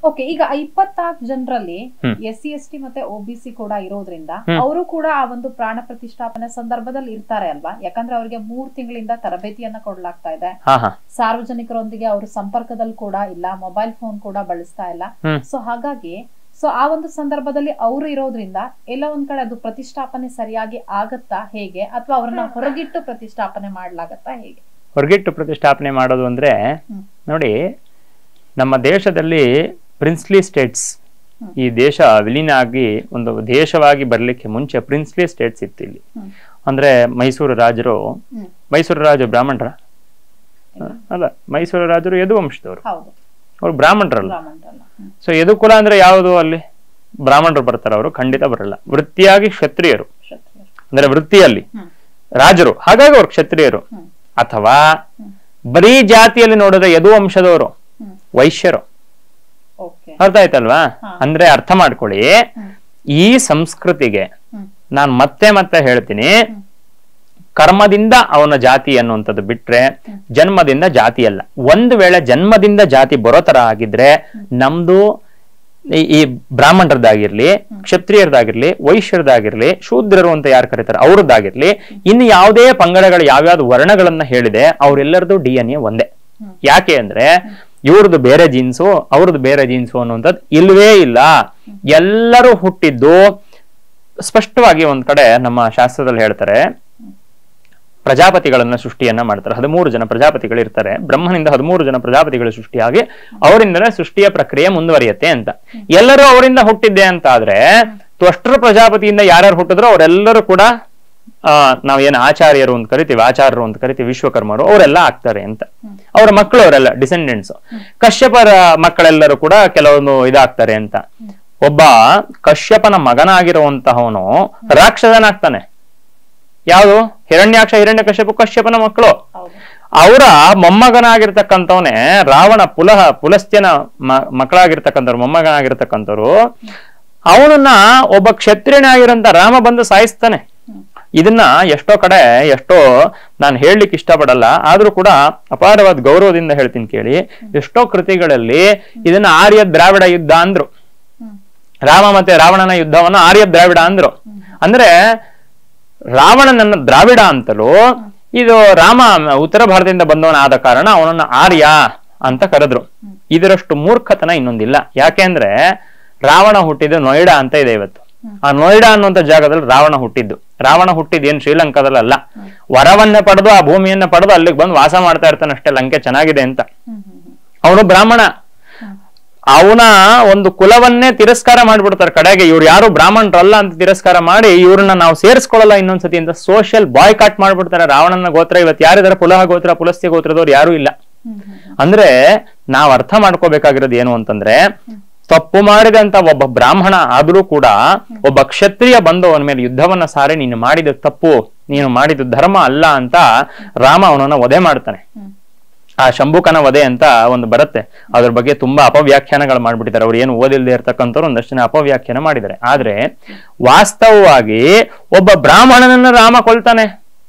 Okay, ಈಗ 24 ಜನರಲ್ಲಿ SC ST ಮತ್ತೆ OBC ಕೂಡ ಇರೋದ್ರಿಂದ ಅವರು ಕೂಡ ಆ ಒಂದು ಪ್ರಾಣ ಪ್ರತಿಷ್ಠಾಪನೆ ಸಂದರ್ಭದಲ್ಲಿ ಇರ್ತಾರೆ ಅಲ್ವಾ? ಯಾಕಂದ್ರೆ ಅವರಿಗೆ 3 ತಿಂಗಳಿಂದ ತರಬೇತಿಯನ್ನ ಕೊಡ್ಲಾಗ್ತಾ ಇದೆ. ಸಾರ್ವಜನಿಕರೊಂದಿಗೆ ಅವರು ಸಂಪರ್ಕದಲ್ಲಿ ಕೂಡ ಇಲ್ಲ, ಮೊಬೈಲ್ ಫೋನ್ ಕೂಡ ಬಳಸ್ತಾ ಇಲ್ಲ. ಸೊ ಹಾಗಾಗಿ ಆ ಒಂದು ಸಂದರ್ಭದಲ್ಲಿ ಅವರು ಇರೋದ್ರಿಂದ ಎಲ್ಲ ಒಂದ್ ಕಡೆ ಅದು ಪ್ರತಿಷ್ಠಾಪನೆ ಸರಿಯಾಗಿ ಆಗತ್ತಾ ಹೇಗೆ, ಅಥವಾ ಅವ್ರನ್ನ ಹೊರಗಿಟ್ಟು ಪ್ರತಿಷ್ಠಾಪನೆ ಮಾಡ್ಲಾಗತ್ತಾ ಹೇಗೆ? ಹೊರಗಿಟ್ಟು ಪ್ರತಿಷ್ಠಾಪನೆ ಮಾಡೋದು ಅಂದ್ರೆ ನೋಡಿ, ನಮ್ಮ ದೇಶದಲ್ಲಿ ಪ್ರಿನ್ಸ್ಲಿ ಸ್ಟೇಟ್ಸ್, ಈ ದೇಶ ವಿಲೀನ ಆಗಿ ಒಂದು ದೇಶವಾಗಿ ಬರ್ಲಿಕ್ಕೆ ಮುಂಚೆ ಪ್ರಿನ್ಸ್ಲಿ ಸ್ಟೇಟ್ಸ್ ಇತ್ತು ಇಲ್ಲಿ. ಅಂದ್ರೆ ಮೈಸೂರು ರಾಜರು ಬ್ರಾಹ್ಮಣರ ಅಲ್ಲ, ಮೈಸೂರು ರಾಜರು ಯದುವಂಶದವರು, ಅವ್ರು ಬ್ರಾಹ್ಮಣರಲ್ಲ. ಸೊ ಯದುಕುಲ ಅಂದ್ರೆ ಯಾವುದು? ಅಲ್ಲಿ ಬ್ರಾಹ್ಮಣರು ಬರ್ತಾರ? ಅವರು ಖಂಡಿತ ಬರಲ್ಲ. ವೃತ್ತಿಯಾಗಿ ಕ್ಷತ್ರಿಯರು, ಅಂದ್ರೆ ವೃತ್ತಿಯಲ್ಲಿ ರಾಜರು, ಹಾಗಾಗಿ ಅವ್ರು ಕ್ಷತ್ರಿಯರು. ಅಥವಾ ಬರೀ ಜಾತಿಯಲ್ಲಿ ನೋಡಿದ್ರೆ ಯದುವಂಶದವರು ವೈಶ್ಯರು. ಅರ್ಥ ಆಯ್ತಲ್ವಾ? ಅಂದ್ರೆ ಅರ್ಥ ಮಾಡ್ಕೊಳ್ಳಿ, ಈ ಸಂಸ್ಕೃತಿಗೆ ನಾನು ಮತ್ತೆ ಹೇಳ್ತೀನಿ, ಕರ್ಮದಿಂದ ಅವನ ಜಾತಿ ಅನ್ನುವಂಥದ್ದು ಬಿಟ್ರೆ ಜನ್ಮದಿಂದ ಜಾತಿ ಅಲ್ಲ. ಒಂದು ವೇಳೆ ಜನ್ಮದಿಂದ ಜಾತಿ ಬರೋ ತರ ಆಗಿದ್ರೆ ನಮ್ದು ಈ ಬ್ರಾಹ್ಮಣರದಾಗಿರ್ಲಿ, ಕ್ಷತ್ರಿಯರದಾಗಿರ್ಲಿ, ವೈಶ್ಯರದಾಗಿರ್ಲಿ, ಶೂದ್ರರು ಅಂತ ಯಾರು ಕರೀತಾರೆ ಅವ್ರದ್ದಾಗಿರ್ಲಿ, ಇನ್ನು ಯಾವುದೇ ಪಂಗಡಗಳು ಯಾವ್ಯಾವ್ದು ವರ್ಣಗಳನ್ನ ಹೇಳಿದೆ ಅವರೆಲ್ಲರದು DNA ಒಂದೇ. ಯಾಕೆ ಅಂದ್ರೆ ಇವ್ರದ್ದು ಬೇರೆ ಜೀನ್ಸು ಅವ್ರದ್ದು ಬೇರೆ ಜೀನ್ಸು ಅನ್ನುವಂಥದ್ದು ಇಲ್ವೇ ಇಲ್ಲ. ಎಲ್ಲರೂ ಹುಟ್ಟಿದ್ದು ಸ್ಪಷ್ಟವಾಗಿ ಒಂದ್ ಕಡೆ ನಮ್ಮ ಶಾಸ್ತ್ರದಲ್ಲಿ ಹೇಳ್ತಾರೆ, ಪ್ರಜಾಪತಿಗಳನ್ನ ಸೃಷ್ಟಿಯನ್ನ ಮಾಡ್ತಾರೆ. 13 ಜನ ಪ್ರಜಾಪತಿಗಳು ಇರ್ತಾರೆ. ಬ್ರಹ್ಮನಿಂದ 13 ಜನ ಪ್ರಜಾಪತಿಗಳು ಸೃಷ್ಟಿಯಾಗಿ ಅವರಿಂದಲೇ ಸೃಷ್ಟಿಯ ಪ್ರಕ್ರಿಯೆ ಮುಂದುವರಿಯುತ್ತೆ ಅಂತ. ಎಲ್ಲರೂ ಅವರಿಂದ ಹುಟ್ಟಿದ್ದೆ ಅಂತ ಆದ್ರೆ ತ್ವಷ್ಟೃ ಪ್ರಜಾಪತಿಯಿಂದ ಯಾರ್ಯಾರು ಹುಟ್ಟಿದ್ರು ಅವರೆಲ್ಲರೂ ಕೂಡ ನಾವೇನು ಆಚಾರ್ಯರು ಅಂತ ಕರಿತೀವಿ, ಆಚಾರ್ಯರು ಅಂತ ಕರಿತೀವಿ, ವಿಶ್ವಕರ್ಮರು, ಅವರೆಲ್ಲ ಆಗ್ತಾರೆ ಅಂತ. ಅವರ ಮಕ್ಕಳು ಅವರೆಲ್ಲ ಡಿಸೆಂಡೆಂಟ್ಸ್. ಕಶ್ಯಪರ ಮಕ್ಕಳೆಲ್ಲರೂ ಕೂಡ ಕೆಲವೊಂದು ಇದಾಗ್ತಾರೆ ಅಂತ. ಒಬ್ಬ ಕಶ್ಯಪನ ಮಗನಾಗಿರುವಂತಹವನು ರಾಕ್ಷಸನಾಗ್ತಾನೆ. ಯಾವುದು? ಹಿರಣ್ಯಾಕ್ಷ, ಹಿರಣ್ಯಕಶ್ಯಪ ಕಶ್ಯಪನ ಮಕ್ಕಳು. ಅವರ ಮೊಮ್ಮಗನಾಗಿರ್ತಕ್ಕಂಥವನೇ ರಾವಣ, ಪುಲಸ್ತ್ಯನ ಮಕ್ಕಳಾಗಿರ್ತಕ್ಕಂಥವ್ರು, ಮೊಮ್ಮಗನಾಗಿರ್ತಕ್ಕಂಥವ್ರು. ಅವನನ್ನ ಒಬ್ಬ ಕ್ಷತ್ರಿಯನಾಗಿರಂತ ರಾಮ ಬಂದು ಸಾಯಿಸ್ತಾನೆ. ಇದನ್ನ ಎಷ್ಟೋ ನಾನು ಹೇಳಲಿಕ್ಕೆ ಇಷ್ಟಪಡಲ್ಲ, ಆದ್ರೂ ಕೂಡ ಅಪಾರವಾದ ಗೌರವದಿಂದ ಹೇಳ್ತೀನಿ ಕೇಳಿ. ಎಷ್ಟೋ ಕೃತಿಗಳಲ್ಲಿ ಇದನ್ನ ಆರ್ಯ ದ್ರಾವಿಡ ಯುದ್ಧ ಅಂದ್ರು. ರಾಮ ಮತ್ತೆ ರಾವಣನ ಯುದ್ಧವನ್ನ ಆರ್ಯ ದ್ರಾವಿಡ ಅಂದ್ರು. ಅಂದ್ರೆ ರಾವಣನನ್ನ ದ್ರಾವಿಡ ಅಂತಲೂ, ಇದು ರಾಮ ಉತ್ತರ ಭಾರತದಿಂದ ಬಂದವನ ಆದ ಕಾರಣ ಅವನನ್ನ ಆರ್ಯ ಅಂತ ಕರೆದ್ರು. ಇದರಷ್ಟು ಮೂರ್ಖತನ ಇನ್ನೊಂದಿಲ್ಲ. ಯಾಕೆ ಅಂದ್ರೆ ರಾವಣ ಹುಟ್ಟಿದ್ದು ನೋಯ್ಡಾ ಅಂತ ಇದೆ ಇವತ್ತು. ಆ ನೋಯ್ಡಾ ಅನ್ನುವಂತ ಜಾಗದಲ್ಲಿ ರಾವಣ ಹುಟ್ಟಿದ್ದು ಏನ್ ಶ್ರೀಲಂಕಾದಲ್ಲ. ವರವನ್ನ ಪಡೆದು ಆ ಭೂಮಿಯನ್ನ ಪಡೆದು ಅಲ್ಲಿಗೆ ಬಂದು ವಾಸ ಮಾಡ್ತಾ ಇರ್ತಾನೆ ಅಷ್ಟೇ, ಲಂಕೆ ಚೆನ್ನಾಗಿದೆ ಅಂತ. ಅವನು ಬ್ರಾಹ್ಮಣ. ಅವನ ಒಂದು ಕುಲವನ್ನೇ ತಿರಸ್ಕಾರ ಮಾಡ್ಬಿಡ್ತಾರೆ ಕಡೆಗೆ. ಇವ್ರು ಯಾರು ಬ್ರಾಹ್ಮಣರಲ್ಲ ಅಂತ ತಿರಸ್ಕಾರ ಮಾಡಿ ಇವ್ರನ್ನ ನಾವು ಸೇರಿಸ್ಕೊಳ್ಳಲ್ಲ ಇನ್ನೊಂದ್ಸತಿ ಅಂತ ಸೋಷಿಯಲ್ ಬಾಯ್ಕಾಟ್ ಮಾಡ್ಬಿಡ್ತಾರೆ. ರಾವಣನ ಗೋತ್ರ ಇವತ್ತು ಯಾರಿದಾರೆ? ಪುಲಹ ಗೋತ್ರ, ಪುಲಸ್ತ್ಯ ಗೋತ್ರದವ್ರು ಯಾರು ಇಲ್ಲ. ಅಂದ್ರೆ ನಾವ್ ಅರ್ಥ ಮಾಡ್ಕೋಬೇಕಾಗಿರೋದು ಏನು ಅಂತಂದ್ರೆ, ತಪ್ಪು ಮಾಡಿದಂತ ಒಬ್ಬ ಬ್ರಾಹ್ಮಣ ಆದ್ರೂ ಕೂಡ ಒಬ್ಬ ಕ್ಷತ್ರಿಯ ಬಂದು ಅವನ ಮೇಲೆ ಯುದ್ಧವನ್ನ ಸಾರಿ ನೀನು ಮಾಡಿದ ತಪ್ಪು, ನೀನು ಮಾಡಿದ ಧರ್ಮ ಅಲ್ಲ ಅಂತ ರಾಮ ಅವನನ್ನ ವಧೆ ಮಾಡ್ತಾನೆ. ಆ ಶಂಭುಕನ ವಧೆ ಅಂತ ಒಂದು ಬರುತ್ತೆ, ಅದ್ರ ಬಗ್ಗೆ ತುಂಬಾ ಅಪವ್ಯಾಖ್ಯಾನಗಳು ಮಾಡ್ಬಿಟ್ಟಿದ್ದಾರೆ. ಅವ್ರು ಏನು ಓದಿಲ್ದೇ ಇರ್ತಕ್ಕಂಥವ್ರು ಒಂದಷ್ಟು ಜನ ಅಪವ್ಯಾಖ್ಯಾನ ಮಾಡಿದ್ದಾರೆ. ಆದ್ರೆ ವಾಸ್ತವವಾಗಿ ಒಬ್ಬ ಬ್ರಾಹ್ಮಣನನ್ನ ರಾಮ ಕೊಲ್ತಾನೆ.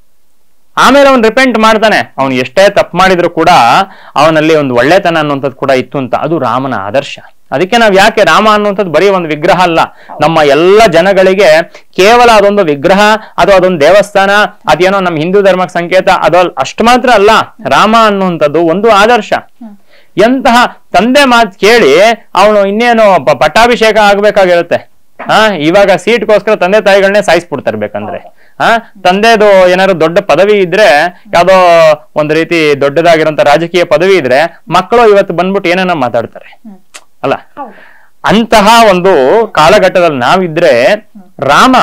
ಆಮೇಲೆ ಅವನು ರಿಪೆಂಟ್ ಮಾಡ್ತಾನೆ. ಅವನು ಎಷ್ಟೇ ತಪ್ಪು ಮಾಡಿದ್ರು ಕೂಡ ಅವನಲ್ಲಿ ಒಂದು ಒಳ್ಳೆತನ ಅನ್ನುವಂಥದ್ದು ಕೂಡ ಇತ್ತು ಅಂತ. ಅದು ರಾಮನ ಆದರ್ಶ. ಅದಕ್ಕೆ ನಾವ್ ಯಾಕೆ ರಾಮ ಅನ್ನುವಂಥದ್ದು ಬರೀ ಒಂದು ವಿಗ್ರಹ ಅಲ್ಲ, ನಮ್ಮ ಎಲ್ಲ ಜನಗಳಿಗೆ ಕೇವಲ ಅದೊಂದು ವಿಗ್ರಹ ಅಥವಾ ಅದೊಂದು ದೇವಸ್ಥಾನ, ಅದೇನೋ ನಮ್ಮ ಹಿಂದೂ ಧರ್ಮಕ್ಕೆ ಸಂಕೇತ, ಅದು ಅಷ್ಟು ಮಾತ್ರ ಅಲ್ಲ. ರಾಮ ಅನ್ನುವಂಥದ್ದು ಒಂದು ಆದರ್ಶ. ಎಂತಹ ತಂದೆ ಮಾತು ಕೇಳಿ ಅವನು ಇನ್ನೇನು ಪಟ್ಟಾಭಿಷೇಕ ಆಗ್ಬೇಕಾಗಿರುತ್ತೆ. ಇವಾಗ ಸೀಟ್ಗೋಸ್ಕರ ತಂದೆ ತಾಯಿಗಳನ್ನೇ ಸಾಯಿಸ್ಬಿಡ್ತಾರೆ. ಬೇಕಂದ್ರೆ ತಂದೆದು ಏನಾದ್ರು ದೊಡ್ಡ ಪದವಿ ಇದ್ರೆ, ಯಾವ್ದೋ ಒಂದು ರೀತಿ ದೊಡ್ಡದಾಗಿರೋಂತ ರಾಜಕೀಯ ಪದವಿ ಇದ್ರೆ, ಮಕ್ಕಳು ಇವತ್ತು ಬಂದ್ಬಿಟ್ಟು ಏನೇನೋ ಮಾತಾಡ್ತಾರೆ ಅಲ್ಲ. ಅಂತಹ ಒಂದು ಕಾಲಘಟ್ಟದಲ್ಲಿ ನಾವಿದ್ರೆ ರಾಮ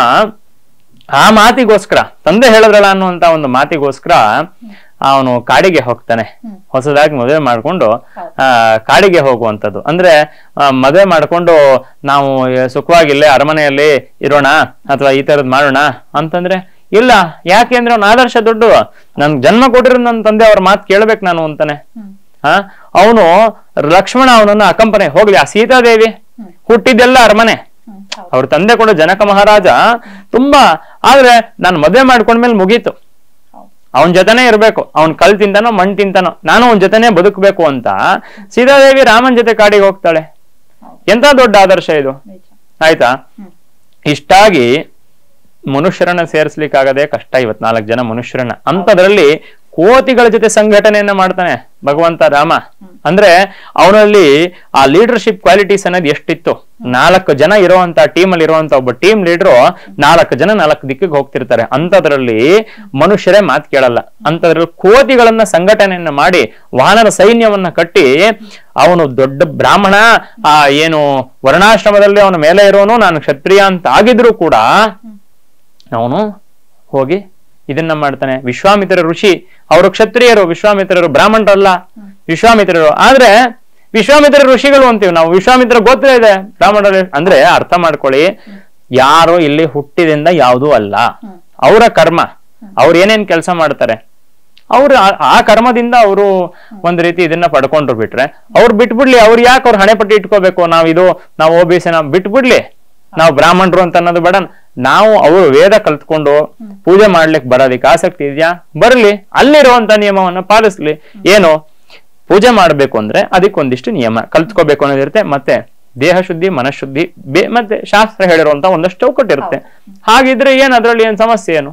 ಆ ಮಾತಿಗೋಸ್ಕರ, ತಂದೆ ಹೇಳಿದ್ರಲ್ಲ ಅನ್ನುವಂತ ಒಂದು ಮಾತಿಗೋಸ್ಕರ ಅವನು ಕಾಡಿಗೆ ಹೋಗ್ತಾನೆ. ಹೊಸದಾಗಿ ಮದುವೆ ಮಾಡ್ಕೊಂಡು ಕಾಡಿಗೆ ಹೋಗುವಂಥದ್ದು. ಅಂದ್ರೆ ಮದುವೆ ಮಾಡ್ಕೊಂಡು ನಾವು ಸುಖವಾಗಿಲ್ಲೇ ಅರಮನೆಯಲ್ಲಿ ಇರೋಣ ಅಥವಾ ಈ ತರದ್ ಮಾಡೋಣ ಅಂತಂದ್ರೆ ಇಲ್ಲ. ಯಾಕೆ ಅಂದ್ರೆ ಅವ್ನ ಆದರ್ಶ ದೊಡ್ಡ. ನನ್ ಜನ್ಮ ಕೊಟ್ಟಿರೋ ನನ್ನ ತಂದೆ ಅವ್ರ ಮಾತು ಕೇಳ್ಬೇಕು ನಾನು ಅಂತಾನೆ. ಅವನು ಲಕ್ಷ್ಮಣ ಅವನನ್ನ ಅಕಂಪನೆ ಹೋಗ್ಲಿ. ಆ ಸೀತಾದೇವಿ ಹುಟ್ಟಿದ್ದೆಲ್ಲ ಅರಮನೆ. ಅವ್ರ ತಂದೆ ಕೂಡ ಜನಕ ಮಹಾರಾಜ ತುಂಬಾ. ಆದ್ರೆ ನಾನು ಮದುವೆ ಮಾಡ್ಕೊಂಡ್ಮೇಲೆ ಮುಗೀತು, ಅವನ್ ಜೊತೆನೆ ಇರ್ಬೇಕು. ಅವ್ನ್ ಕಲ್ ತಿಂತಾನೋ ಮಣ್ ತಿಂತಾನೋ, ನಾನು ಅವನ್ ಜೊತೆನೆ ಬದುಕಬೇಕು ಅಂತ ಸೀತಾದೇವಿ ರಾಮನ್ ಜೊತೆ ಕಾಡಿಗೆ ಹೋಗ್ತಾಳೆ. ಎಂತ ದೊಡ್ಡ ಆದರ್ಶ ಇದು, ನಿಜ. ಆಯ್ತಾ? ಇಷ್ಟಾಗಿ ಮನುಷ್ಯರನ್ನ ಸೇರಿಸ್ಲಿಕ್ಕಾಗದೆ ಕಷ್ಟ. 54 ಜನ ಮನುಷ್ಯರನ್ನ, ಅಂತದ್ರಲ್ಲಿ ಕೋತಿಗಳ ಜೊತೆ ಸಂಘಟನೆಯನ್ನ ಮಾಡ್ತಾನೆ ಭಗವಂತ ರಾಮ. ಅಂದ್ರೆ ಅವನಲ್ಲಿ ಆ ಲೀಡರ್ಶಿಪ್ ಕ್ವಾಲಿಟೀಸ್ ಅನ್ನೋದು ಎಷ್ಟಿತ್ತು. 4 ಜನ ಇರುವಂತ ಟೀಮ್ ಅಲ್ಲಿ ಇರುವಂತ ಒಬ್ಬ ಟೀಮ್ ಲೀಡರು 4 ಜನ 4 ದಿಕ್ಕಿಗೆ ಹೋಗ್ತಿರ್ತಾರೆ. ಅಂತದ್ರಲ್ಲಿ ಮನುಷ್ಯರೇ ಮಾತು ಕೇಳಲ್ಲ. ಅಂತದ್ರಲ್ಲಿ ಕೋತಿಗಳನ್ನ ಸಂಘಟನೆಯನ್ನ ಮಾಡಿ ವಾನರ ಸೈನ್ಯವನ್ನ ಕಟ್ಟಿ, ಅವನು ದೊಡ್ಡ ಬ್ರಾಹ್ಮಣ, ಆ ಏನು ವರ್ಣಾಶ್ರಮದಲ್ಲಿ ಅವನ ಮೇಲೆ ಇರೋನು, ನಾನು ಕ್ಷತ್ರಿಯ ಅಂತ ಆಗಿದ್ರು ಕೂಡ ಅವನು ಹೋಗಿ ಇದನ್ನ ಮಾಡ್ತಾನೆ. ವಿಶ್ವಾಮಿತ್ರ ಋಷಿ, ಅವರು ಕ್ಷತ್ರಿಯರು, ವಿಶ್ವಾಮಿತ್ರರು ಬ್ರಾಹ್ಮಣರಲ್ಲ, ವಿಶ್ವಾಮಿತ್ರರು. ಆದ್ರೆ ವಿಶ್ವಾಮಿತ್ರ ಋಷಿಗಳು ಅಂತೀವಿ ನಾವು. ವಿಶ್ವಾಮಿತ್ರ ಗೋತ್ರ ಇದೆ ಬ್ರಾಹ್ಮಣರು. ಅಂದ್ರೆ ಅರ್ಥ ಮಾಡ್ಕೊಳ್ಳಿ, ಯಾರು ಇಲ್ಲಿ ಹುಟ್ಟಿದಿಂದ ಯಾವುದೂ ಅಲ್ಲ. ಅವರ ಕರ್ಮ, ಅವ್ರು ಏನೇನ್ ಕೆಲಸ ಮಾಡ್ತಾರೆ, ಅವ್ರು ಆ ಕರ್ಮದಿಂದ ಅವರು ಒಂದ್ ರೀತಿ ಇದನ್ನ ಪಡ್ಕೊಂಡ್ರು. ಬಿಟ್ರೆ ಅವ್ರು ಬಿಟ್ಬಿಡ್ಲಿ, ಅವ್ರು ಯಾಕೆ ಅವ್ರು ಹಣೆಪಟ್ಟಿ ಇಟ್ಕೋಬೇಕು, ನಾವು OBC ನಾವು ಬಿಟ್ಬಿಡ್ಲಿ, ನಾವು ಬ್ರಾಹ್ಮಣರು ಅಂತ ಅನ್ನೋದು ಬೇಡ. ನಾವು ಅವರು ವೇದ ಕಲ್ತ್ಕೊಂಡು ಪೂಜೆ ಮಾಡ್ಲಿಕ್ಕೆ ಬರೋದಿಕ್ಕೆ ಆಸಕ್ತಿ ಇದೆಯಾ, ಬರ್ಲಿ, ಅಲ್ಲಿರುವಂತ ನಿಯಮವನ್ನ ಪಾಲಿಸ್ಲಿ. ಏನು ಪೂಜೆ ಮಾಡ್ಬೇಕು ಅಂದ್ರೆ ಅದಕ್ಕೊಂದಿಷ್ಟು ನಿಯಮ ಕಲ್ತ್ಕೋಬೇಕು ಅನ್ನೋದಿರುತ್ತೆ. ಮತ್ತೆ ದೇಹ ಶುದ್ಧಿ, ಮನಃಶುದ್ಧಿ, ಮತ್ತೆ ಶಾಸ್ತ್ರ ಹೇಳಿರುವಂತ ಒಂದಷ್ಟು ಚೌಕಟ್ಟಿರುತ್ತೆ. ಹಾಗಿದ್ರೆ ಏನ್ ಅದ್ರಲ್ಲಿ ಏನ್ ಸಮಸ್ಯೆ ಏನು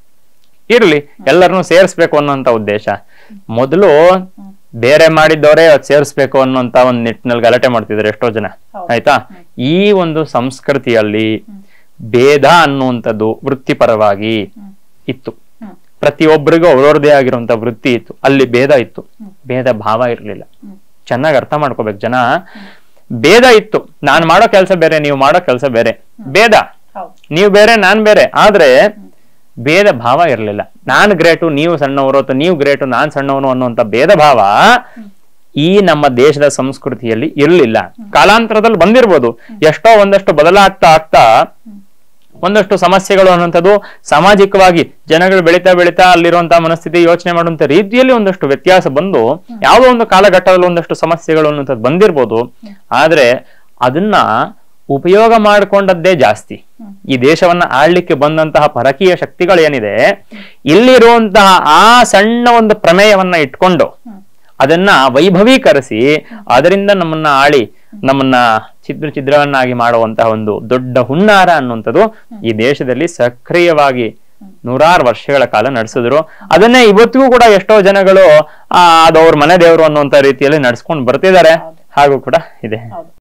ಇರ್ಲಿ, ಎಲ್ಲರನ್ನು ಸೇರಿಸ್ಬೇಕು ಅನ್ನೋಂತ ಉದ್ದೇಶ. ಮೊದಲು ಬೇರೆ ಮಾಡಿದ್ದವರೇ ಸೇರಿಸ್ಬೇಕು ಅನ್ನೋಂತ ಒಂದ್ ನಿಟ್ಟಿನಲ್ಲಿ ಗಲಾಟೆ ಮಾಡ್ತಿದ್ದಾರೆ ಎಷ್ಟೋ ಜನ, ಆಯ್ತಾ? ಈ ಒಂದು ಸಂಸ್ಕೃತಿಯಲ್ಲಿ ಭೇದ ಅನ್ನುವಂಥದ್ದು ವೃತ್ತಿಪರವಾಗಿ ಇತ್ತು. ಪ್ರತಿಯೊಬ್ಬರಿಗೂ ಅವ್ರವ್ರದೇ ಆಗಿರುವಂತ ವೃತ್ತಿ ಇತ್ತು, ಅಲ್ಲಿ ಭೇದ ಇತ್ತು, ಭೇದ ಭಾವ ಇರ್ಲಿಲ್ಲ. ಚೆನ್ನಾಗಿ ಅರ್ಥ ಮಾಡ್ಕೋಬೇಕು ಜನ. ಭೇದ ಇತ್ತು, ನಾನ್ ಮಾಡೋ ಕೆಲಸ ಬೇರೆ, ನೀವು ಮಾಡೋ ಕೆಲಸ ಬೇರೆ, ಭೇದ, ನೀವು ಬೇರೆ ನಾನ್ ಬೇರೆ. ಆದ್ರೆ ಭೇದ ಭಾವ ಇರಲಿಲ್ಲ. ನಾನ್ ಗ್ರೇಟು, ನೀವು ಸಣ್ಣವರು, ಅಥವಾ ನೀವು ಗ್ರೇಟು, ನಾನ್ ಸಣ್ಣವನು ಅನ್ನುವಂತ ಭೇದ ಭಾವ ಈ ನಮ್ಮ ದೇಶದ ಸಂಸ್ಕೃತಿಯಲ್ಲಿ ಇರಲಿಲ್ಲ. ಕಾಲಾಂತರದಲ್ಲಿ ಬಂದಿರ್ಬೋದು, ಎಷ್ಟೋ ಒಂದಷ್ಟು ಬದಲಾಗ್ತಾ ಒಂದಷ್ಟು ಸಮಸ್ಯೆಗಳು ಅನ್ನುವಂಥದ್ದು ಸಾಮಾಜಿಕವಾಗಿ ಜನಗಳು ಬೆಳೀತಾ ಅಲ್ಲಿರುವಂತಹ ಮನಸ್ಥಿತಿ, ಯೋಚನೆ ಮಾಡುವಂತ ರೀತಿಯಲ್ಲಿ ಒಂದಷ್ಟು ವ್ಯತ್ಯಾಸ ಬಂದು ಯಾವುದೋ ಒಂದು ಕಾಲಘಟ್ಟದಲ್ಲಿ ಒಂದಷ್ಟು ಸಮಸ್ಯೆಗಳು ಅನ್ನುವಂಥದ್ದು ಬಂದಿರ್ಬೋದು. ಆದ್ರೆ ಅದನ್ನ ಉಪಯೋಗ ಮಾಡಿಕೊಂಡದ್ದೇ ಜಾಸ್ತಿ. ಈ ದೇಶವನ್ನ ಆಳ್ಲಿಕ್ಕೆ ಬಂದಂತಹ ಪರಕೀಯ ಶಕ್ತಿಗಳೇನಿದೆ, ಇಲ್ಲಿರುವಂತಹ ಆ ಸಣ್ಣ ಒಂದು ಪ್ರಮೇಯವನ್ನ ಇಟ್ಕೊಂಡು ಅದನ್ನ ವೈಭವೀಕರಿಸಿ ಅದರಿಂದ ನಮ್ಮನ್ನ ಆಳಿ ನಮ್ಮನ್ನ ಛಿದ್ರವನ್ನಾಗಿ ಮಾಡುವಂತಹ ಒಂದು ದೊಡ್ಡ ಹುನ್ನಾರ ಅನ್ನುವಂಥದ್ದು ಈ ದೇಶದಲ್ಲಿ ಸಕ್ರಿಯವಾಗಿ 100 ವರ್ಷಗಳ ಕಾಲ ನಡೆಸಿದ್ರು. ಅದನ್ನೇ ಇವತ್ತಿಗೂ ಕೂಡ ಎಷ್ಟೋ ಜನಗಳು ಅದವ್ರ ಮನೆ ದೇವರು ಅನ್ನುವಂತ ರೀತಿಯಲ್ಲಿ ನಡ್ಸ್ಕೊಂಡು ಬರ್ತಿದ್ದಾರೆ. ಹಾಗೂ ಕೂಡ ಇದೆ.